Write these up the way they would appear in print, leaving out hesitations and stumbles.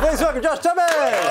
Please welcome Josh Thomas.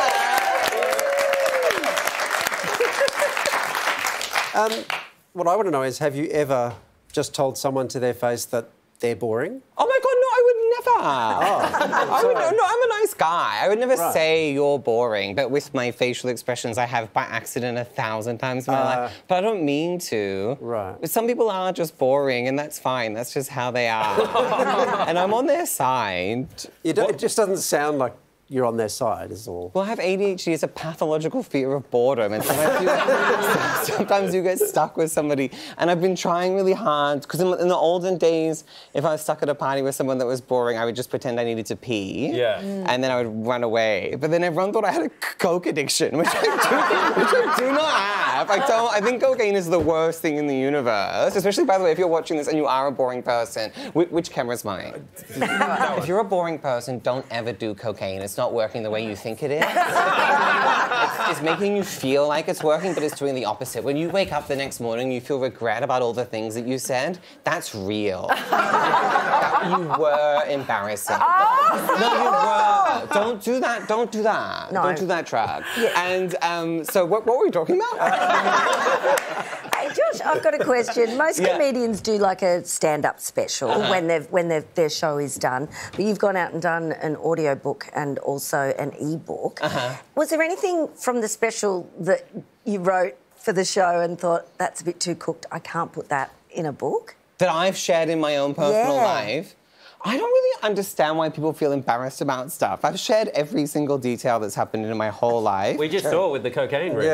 What I want to know is, have you ever just told someone to their face that they're boring? Oh my God, no, I would never. I'm a nice guy. I would never say you're boring, but with my facial expressions, I have by accident 1,000 times in my life. But I don't mean to. Right. Some people are just boring, and that's fine. That's just how they are. And I'm on their side. It just doesn't sound like you're on their side, is all. Well, I have ADHD. It's a pathological fear of boredom, and sometimes you get stuck with somebody. And I've been trying really hard, because in the olden days, if I was stuck at a party with someone that was boring, I would just pretend I needed to pee. Yeah. And then I would run away. But then everyone thought I had a coke addiction, which I do not have. I think cocaine is the worst thing in the universe, especially, by the way, if you're watching this and you are a boring person. Which camera's mine? If you're a boring person, don't ever do cocaine. It's not working the way you think it is. It's making you feel like it's working, but it's doing the opposite. When you wake up the next morning, you feel regret about all the things that you said. That's real. You were embarrassing. No, you were. Don't do that. Don't do that. No. Don't do that drug. Yeah. And so what were we talking about? Hey, Josh, I've got a question. Most comedians do like a stand-up special when their show is done, but you've gone out and done an audiobook and also an e-book. Was there anything from the special that you wrote for the show and thought, that's a bit too cooked, I can't put that in a book? That I've shared in my own personal life? I don't really understand why people feel embarrassed about stuff. I've shared every single detail that's happened in my whole life. We just saw it with the cocaine ring.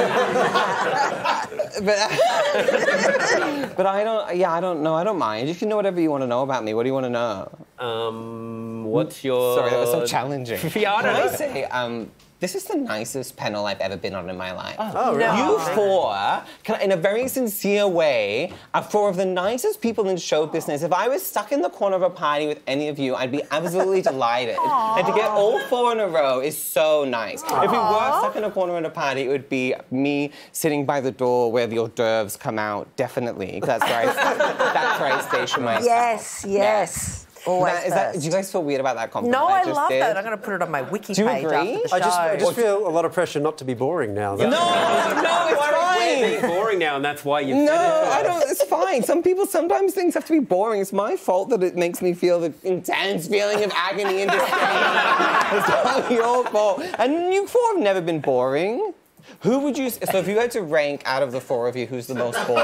But I don't know. I don't mind. You can know whatever you want to know about me. What do you want to know? What's your... Sorry, that was so challenging. Yeah, I don't know. I say, this is the nicest panel I've ever been on in my life. Oh, really? You four, in a very sincere way, are four of the nicest people in show business. If I was stuck in the corner of a party with any of you, I'd be absolutely delighted. And to get all four in a row is so nice. If we were stuck in a corner at a party, it would be me sitting by the door where the hors d'oeuvres come out, definitely. That's where I station myself. Yes, yes. Always do you guys feel weird about that compliment? No, I love that. I'm going to put it on my wiki Do you page agree? after the show. I just feel a lot of pressure not to be boring now. No, it's fine. We're being boring now, and that's why you. No, I don't. It's fine. Sometimes things have to be boring. It's my fault that it makes me feel the intense feeling of agony and disdain. It's not your fault. And you four have never been boring. Who would you... So if you had to rank out of the four of you, who's the most boring?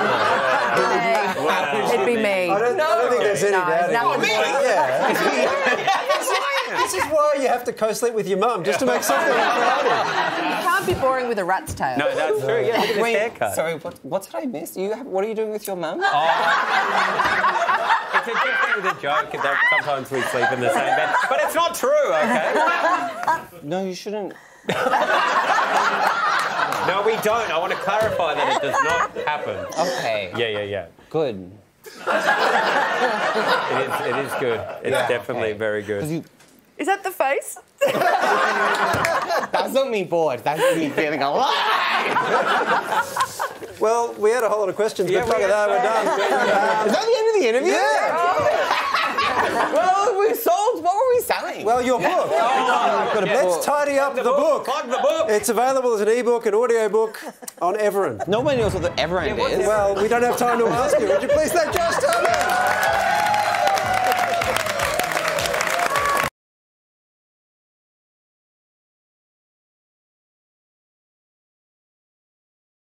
It'd be me. I don't think there's any doubt. This is why you have to co-sleep with your mum, just to make something out. You can't be boring with a rat's tail. No, that's true. Yeah, look at this haircut. Sorry, what did I miss? What are you doing with your mum? It's a joke that sometimes we sleep in the same bed, but it's not true, okay? No, you shouldn't. No, we don't. I want to clarify that it does not happen. Okay. Yeah. Good. It is good. It's definitely very good. Is that the face? That's not me bored. That's me feeling alive. Well, we had a whole lot of questions, but fuck it, we're done. Is that the end of the interview? Yeah. Well, we sold. What were we selling? Well, your book. Let's tidy up the book. Plug the book. It's available as an e-book, an audio book on Everend. Nobody knows what the Everend is. Well, we don't have time to ask you. Would you please thank Josh Thomas?